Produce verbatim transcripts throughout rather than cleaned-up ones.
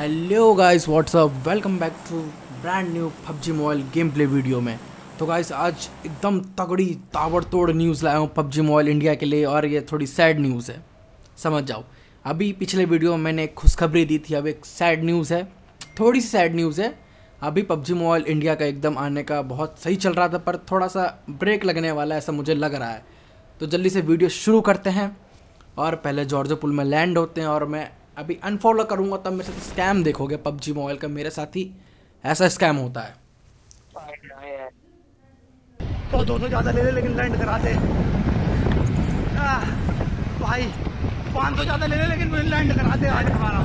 Hello guys, what's up, welcome back to brand new PUBG mobile game play video में। तो guys आज एकदम तगड़ी ताबड़तोड़ न्यूज़ लाया हूँ पबजी मोबाइल इंडिया के लिए, और ये थोड़ी सैड न्यूज़ है, समझ जाओ। अभी पिछले वीडियो में मैंने एक खुशखबरी दी थी, अब एक सैड न्यूज़ है, थोड़ी सी सैड न्यूज़ है। अभी पबजी मोबाइल इंडिया का एकदम आने का बहुत सही चल रहा था, पर थोड़ा सा ब्रेक लगने वाला है ऐसा मुझे लग रहा है। तो जल्दी से वीडियो शुरू करते हैं, और पहले जॉर्जो पुल में लैंड होते हैं, और मैं अभी अनफॉलो करूंगा तब मेरे साथ स्कैम देखोगे पबजी मोबाइल का। मेरे साथ ही ऐसा स्कैम होता है। तो दोनों ज्यादा ले ले लेकिन लैंड करा दे भाई। पाँच सौ ज्यादा ले ले लेकिन लैंड करा दे आज हमारा।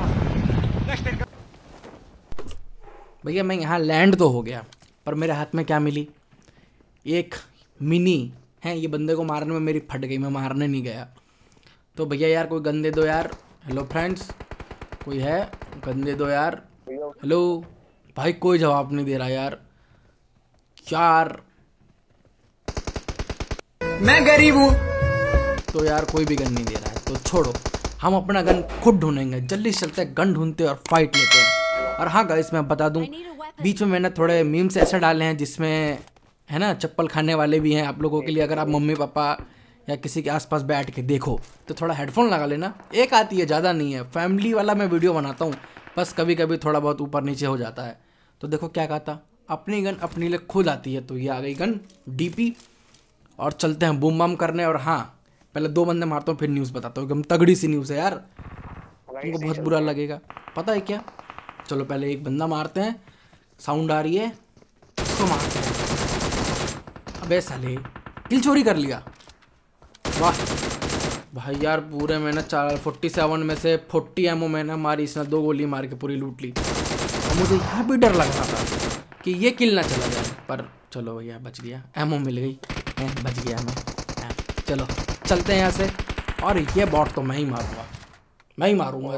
भैया मैं यहाँ लैंड तो हो गया, पर मेरे हाथ में क्या मिली? एक मिनी है। ये बंदे को मारने में मेरी फट गई, मैं मारने नहीं गया। तो भैया यार कोई गन दे दो यार। हेलो फ्रेंड्स, कोई है? गन दे दो यार। हेलो भाई, कोई जवाब नहीं दे रहा यार। यार मैं गरीब हूँ तो यार कोई भी गन नहीं दे रहा है, तो छोड़ो, हम अपना गन खुद ढूंढेंगे। जल्दी से चलते हैं, गन ढूंढते और फाइट लेते हैं। और हाँ गाइस, मैं बता दूं, बीच में मैंने थोड़े मीम्स ऐसे डाले हैं जिसमें है ना चप्पल खाने वाले भी हैं आप लोगों के लिए। अगर आप मम्मी पापा या किसी के आसपास बैठ के देखो तो थोड़ा हेडफोन लगा लेना। एक आती है, ज़्यादा नहीं है। फैमिली वाला मैं वीडियो बनाता हूँ, बस कभी कभी थोड़ा बहुत ऊपर नीचे हो जाता है। तो देखो क्या कहा था, अपनी गन अपनी लिए खुद आती है। तो ये आ गई गन डीपी, और चलते हैं बूम बम करने। और हाँ, पहले दो बंदे मारता हूँ फिर न्यूज़ बताता हूँ। एकदम तगड़ी सी न्यूज़ है यार, तुमको बहुत बुरा लगेगा, पता है क्या। चलो पहले एक बंदा मारते हैं, साउंड आ रही है, इसको मारते हैं। अबे साले, किल चोरी कर लिया। वाह भाई यार, पूरे मैंने चार फोर्टी सेवन में से फोर्टी एमओ मैंने मारी, इसने दो गोली मार के पूरी लूट ली। और मुझे यहाँ भी डर लग रहा था कि ये किल ना चला जाए, पर चलो भैया बच गया, एमओ मिल गई, बच गया मैं। चलो चलते हैं यहाँ से। और ये बॉट तो मैं ही मारूंगा, मैं ही मारूंगा।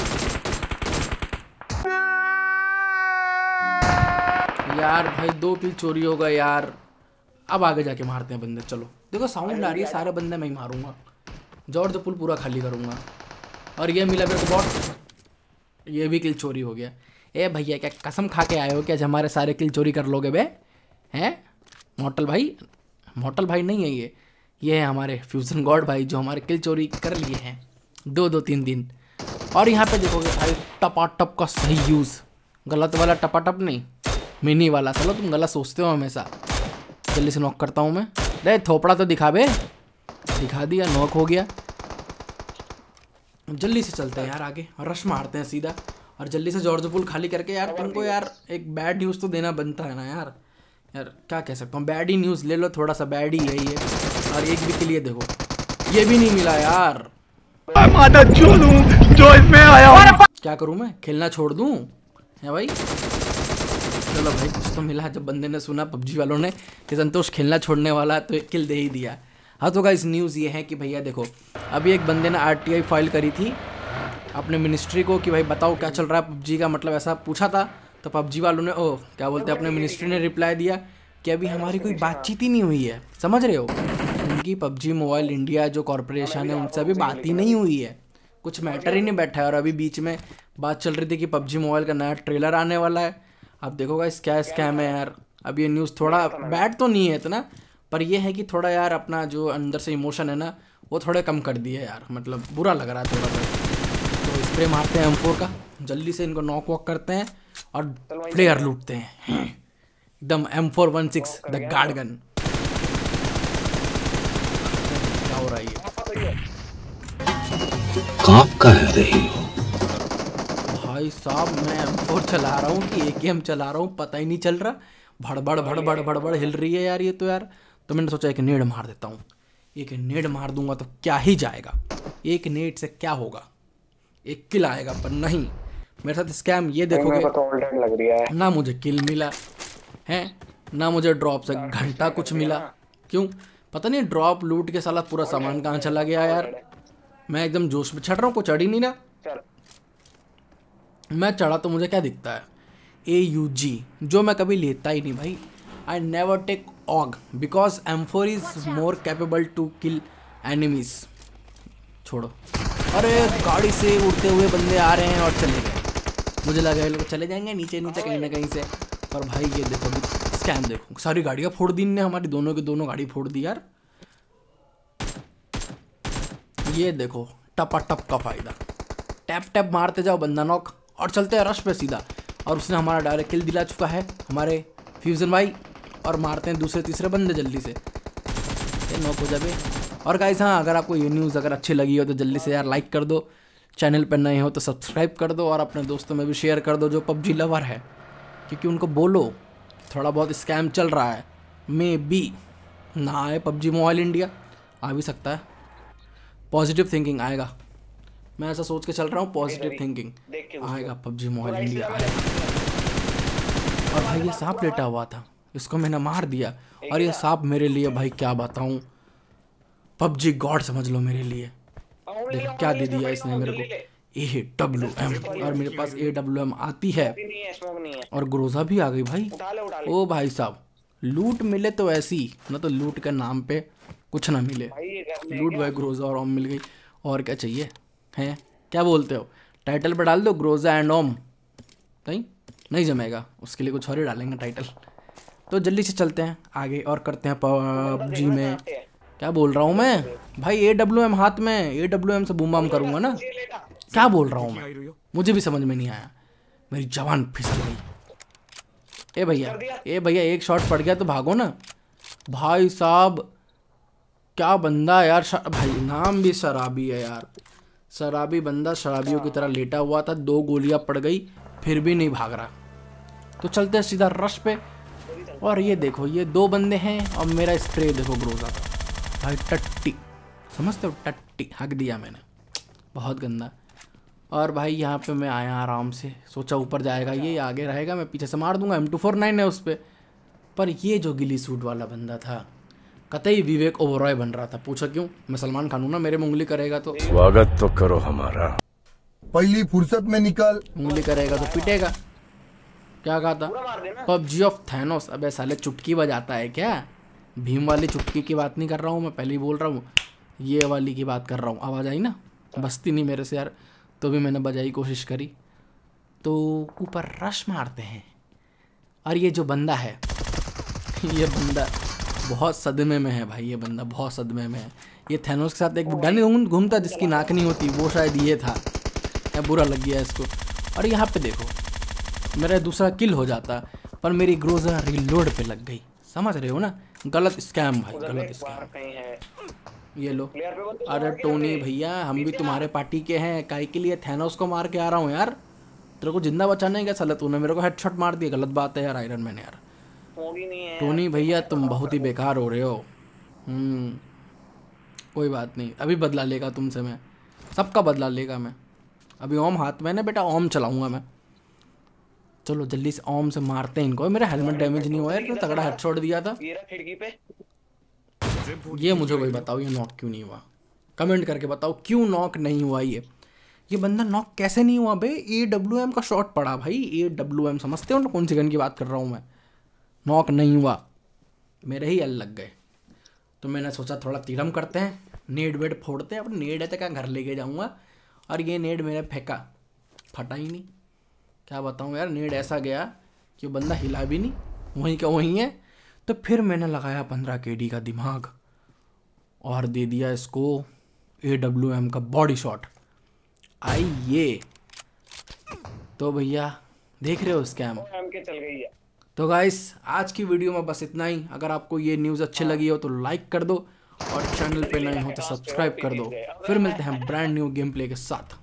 यार भाई दो किल चोरी हो गए यार। अब आगे जाके मारते हैं बंदे। चलो देखो साउंड आ रही है, सारे बंदे मैं ही मारूंगा। जॉर्ज पुल पूरा खाली करूंगा। और ये मिला मेरे को बॉट, ये भी किल चोरी हो गया। ए भैया, क्या कसम खा के आए हो कि आज हमारे सारे किल चोरी कर लोगे बे? हैं मॉर्टल भाई? मॉर्टल भाई नहीं है ये ये है हमारे फ्यूजन गॉड भाई, जो हमारे किल चोरी कर लिए हैं दो दो तीन दिन। और यहाँ पे देखोगे भाई टपाटप का सही यूज़, गलत वाला टपाटप नहीं, मिनी वाला। चलो तुम गलत सोचते हो हमेशा। जल्दी से नॉक करता हूँ मैं। दे थोपड़ा तो दिखा बे, दिखा दिया, नॉक हो गया। जल्दी से चलते हैं यार आगे, रश मारते हैं सीधा। और जल्दी से जॉर्ज पुल खाली करके यार, तुमको यार एक बैड न्यूज़ तो देना बनता है ना यार। यार क्या कह सकता हूँ, बैड ही न्यूज़ ले लो, थोड़ा सा बैड ही है ये। और एक भी के लिए देखो, ये भी नहीं मिला यार। जो इसमें आया क्या करूँ मैं, खेलना छोड़ दूँ है भाई? चलो भाई कुछ तो मिला। जब बंदे ने सुना पबजी वालों ने कि संतोष खेलना छोड़ने वाला है, तो एक किल दे ही दिया। हाँ तो गाइस न्यूज़ ये है कि भैया देखो, अभी एक बंदे ने आरटीआई फाइल करी थी अपने मिनिस्ट्री को कि भाई बताओ क्या चल रहा है पबजी का, मतलब ऐसा पूछा था। तो पबजी वालों ने, ओ क्या बोलते हैं, अपने मिनिस्ट्री ने रिप्लाई दिया कि अभी हमारी कोई बातचीत ही नहीं हुई है। समझ रहे हो? उनकी पबजी मोबाइल इंडिया जो कॉरपोरेशन है उनसे अभी बात ही नहीं हुई है, कुछ मैटर ही नहीं बैठा है। और अभी बीच में बात चल रही थी कि पबजी मोबाइल का नया ट्रेलर आने वाला है। अब देखो गाइस क्या स्कैम है यार। अब ये न्यूज़ थोड़ा बैड तो नहीं है इतना, पर ये है कि थोड़ा यार अपना जो अंदर से इमोशन है ना, वो थोड़े कम कर दिए यार, मतलब बुरा लग रहा है थोड़ा सा। तो स्प्रे मारते हैं एम फोर का, जल्दी से इनको नॉक वॉक करते हैं और प्लेयर लूटते हैं एकदम। M four one six the guard gun. क्या हो रहा है ये? कहाँ का है रही हो भाई साहब, मैं एम फोर चला रहा हूँ कि ए के एम चला रहा हूँ पता ही नहीं चल रहा। भड़बड़ भड़बड़ भड़बड़ हिल रही है यार ये तो यार। तो मैंने सोचा एक नेड मार देता हूँ। एक नेड मार दूंगा तो क्या ही जाएगा, एक नेड से क्या होगा, एक किल आएगा। पर नहीं, मेरे साथ स्कैम ये देखोगे, तो लग रही है ना मुझे किल मिला है, ना मुझे ड्रॉप से घंटा कुछ मिला। क्यों पता नहीं, ड्रॉप लूट के साला पूरा सामान कहाँ चला गया यार। मैं एकदम जोश में चढ़ रहा हूँ, कुछ चढ़ ही नहीं रहा। मैं चढ़ा तो मुझे क्या दिखता है, ए यू जी, जो मैं कभी लेता ही नहीं भाई। I never take AUG because M four is more capable to kill enemies. छोड़ो, अरे गाड़ी से उड़ते हुए बंदे आ रहे हैं और चले गए। मुझे लगा ये लोग चले जाएंगे नीचे नीचे कहीं ना कहीं से। और भाई ये देखो स्कैम देखो, सारी गाड़ियाँ फोड़ दी ने हमारी, दोनों की दोनों गाड़ी फोड़ दी यार। ये देखो टपा टप का फायदा, टैप टैप मारते जाओ बंदा नॉक और चलते हैं रश पे सीधा। और उसने हमारा डायरेक्ट किल दिला चुका है हमारे फ्यूजन भाई। और मारते हैं दूसरे तीसरे बंदे जल्दी से, ये नॉक हो जाए। और गाइस हाँ, अगर आपको ये न्यूज़ अगर अच्छी लगी हो तो जल्दी से यार लाइक कर दो, चैनल पर नए हो तो सब्सक्राइब कर दो और अपने दोस्तों में भी शेयर कर दो जो पबजी लवर है, क्योंकि उनको बोलो थोड़ा बहुत स्कैम चल रहा है, मे बी ना आए पबजी मोबाइल इंडिया, आ भी सकता है। पॉजिटिव थिंकिंग आएगा, मैं ऐसा सोच के चल रहा हूँ, पॉजिटिव थिंकिंग आएगा, पबजी मोबाइल इंडिया आएगा। और भाई ये सांप लेटा हुआ था, इसको मैंने मार दिया। और ये सांप मेरे लिए भाई क्या बताऊँ, पबजी गॉड समझ लो मेरे लिए। देखो क्या दे दिया इसने मेरे को, ए डब्ल्यू एम, और मेरे पास ए डब्ल्यू एम आती है और ग्रोजा भी आ गई भाई। ओ भाई साहब लूट मिले तो ऐसी, ना तो लूट के नाम पे कुछ ना मिले, लूट भाई ग्रोजा और ओम मिल गई। और क्या चाहिए हैं, क्या बोलते हो, टाइटल पर डाल दो ग्रोजा एंड ओम, नहीं नहीं जमेगा, उसके लिए कुछ और ही डालेंगे टाइटल। तो जल्दी से चलते हैं आगे और करते हैं पबजी में। क्या बोल रहा हूँ मैं भाई, ए डब्ल्यू एम हाथ में, ए डब्ल्यू एम से बूम बाम करूँगा ना, क्या बोल रहा हूँ मैं, मुझे भी समझ में नहीं आया, मेरी जवान फिसल गई। ए भैया ए भैया एक शॉट पड़ गया तो भागो ना भाई साहब, क्या बंदा यार, भाई नाम भी शराबी है यार, शराबी बंदा शराबियों की तरह लेटा हुआ था, दो गोलियां पड़ गई फिर भी नहीं भाग रहा। तो चलते हैं सीधा रश पे। और ये देखो ये दो बंदे हैं और मेरा स्प्रे देखो ग्रोजा का भाई, टट्टी समझते हो, टट्टी हक दिया मैंने, बहुत गंदा। और भाई यहाँ पे मैं आया आराम से, सोचा ऊपर जाएगा ये, आगे रहेगा, मैं पीछे से मार दूंगा, एम टू फोर नाइन है उस पर। पर ये जो गिली सूट वाला बंदा था कतई विवेक ओबरॉय बन रहा था, पूछा क्यों, मैं सलमान खान हूं ना, मेरे में उंगली करेगा तो स्वागत तो करो हमारा, पहली फुर्सत में निकल, उंगली करेगा तो पिटेगा। क्या कहा था, पबजी ऑफ थैनोस, अबे साले चुटकी बजाता है क्या, भीम वाली चुटकी की बात नहीं कर रहा हूँ मैं, पहले ही बोल रहा हूँ, ये वाली की बात कर रहा हूँ। आवाज़ आई ना, बजती नहीं मेरे से यार, तो भी मैंने बजाई कोशिश करी। तो ऊपर रश मारते हैं। और ये जो बंदा है ये बंदा बहुत सदमे में है भाई, ये बंदा बहुत सदमे में है। ये थैनोस के साथ एक बुड्ढा नहीं घूमता जिसकी नाक नहीं होती, वो शायद ये था, या बुरा लग गया इसको। और यहाँ पे देखो मेरा दूसरा किल हो जाता, पर मेरी ग्रोजा रिलोड पे लग गई, समझ रहे हो ना, गलत स्कैम भाई, गलत स्कैम। ये लो, अरे टोनी भैया हम भी तुम्हारे पार्टी के हैं, काहे के लिए थैनोस को मार के आ रहा हूँ यार, तेरे को जिंदा बचाने का साला तूने मेरे को हेडशॉट मार दिया, गलत बात है यार आयरन मैन यार। टोनी भैया तुम बहुत ही बेकार हो रहे हो। हम्म कोई बात नहीं, अभी बदला लेगा तुमसे मैं, सबका बदला लेगा मैं। अभी ओम हाथ में ना बेटा, ओम चलाऊंगा मैं। चलो जल्दी से ओम से मारते हैं इनको। मेरा हेलमेट डैमेज नहीं हुआ है, तो तगड़ा हेडशॉट दिया था। ये मुझे कोई बताओ ये नॉक क्यों नहीं हुआ, कमेंट करके बताओ क्यों नॉक नहीं हुआ। ये ये बंदा नॉक कैसे नहीं हुआ बे, ए डब्ल्यू एम का शॉट पड़ा भाई, ए डब्ल्यू एम समझते हो ना कौन सी गन की बात कर रहा हूँ मैं। नॉक नहीं हुआ, मेरे ही अल लग गए। तो मैंने सोचा थोड़ा तीरम करते हैं, नेड वेड फोड़ते हैं। अब नेड है तो क्या घर लेके जाऊँगा, और ये नेड मैंने फेंका, फटा ही नहीं। क्या बताऊँ यार, नेड ऐसा गया कि वो बंदा हिला भी नहीं, वहीं का वहीं है। तो फिर मैंने लगाया पंद्रह के डी का दिमाग और दे दिया इसको ए डब्ल्यू एम का बॉडी शॉट। आई ये तो भैया देख रहे हो स्कैम चल गई है। तो गाइस आज की वीडियो में बस इतना ही। अगर आपको ये न्यूज़ अच्छी लगी हो तो लाइक कर दो, और चैनल पे नए हो तो सब्सक्राइब कर दो। फिर मिलते हैं ब्रांड न्यू गेम प्ले के साथ।